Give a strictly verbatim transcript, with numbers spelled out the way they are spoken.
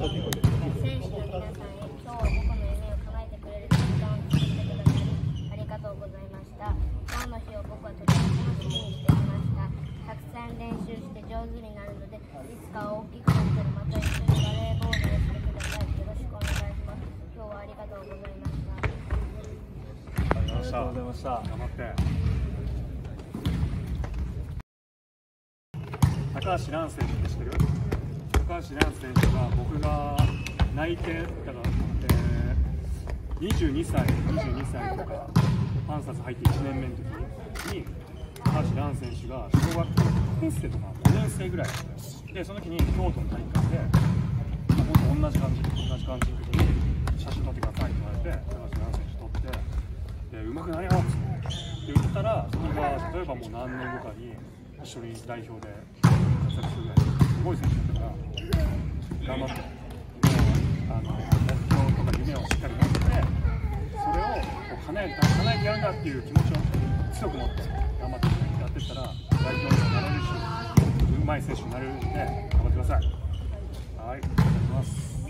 手の皆さんへ、今日は僕の夢を叶えてくれる時間を作ってくださりありがとうございました。今日の日を僕はとても楽しみにしてきました。たくさん練習して上手になるので、いつか大きくなったらまた一緒にバレーボールをしてください。よろしくお願いします。今日はありがとうございました。 ありがとうございました。頑張って。高橋藍選手って知ってる？高橋藍選手が僕が内定だから、えー、にじゅうにさい、にじゅうにさいとかパンサーズ入っていちねんめの時に高橋藍選手が小学校いちねん生とかごねん生ぐらいで、その時に京都の大会で僕と同じ感じ同じ感じの時に写真撮ってくださいって言われて、高橋藍選手撮ってで上手くなれよって言ったら、それが例えばもう何年後かに一緒に代表で活躍するぐらいすごい選手だったから、頑張って、あの目標とか夢をしっかり持って、それをこう叶えた叶えてやるんだっていう気持ちを強く持って頑張ってやっていったら代表にもなれるし、うまい選手になれるんで頑張ってください。はい、お願いします。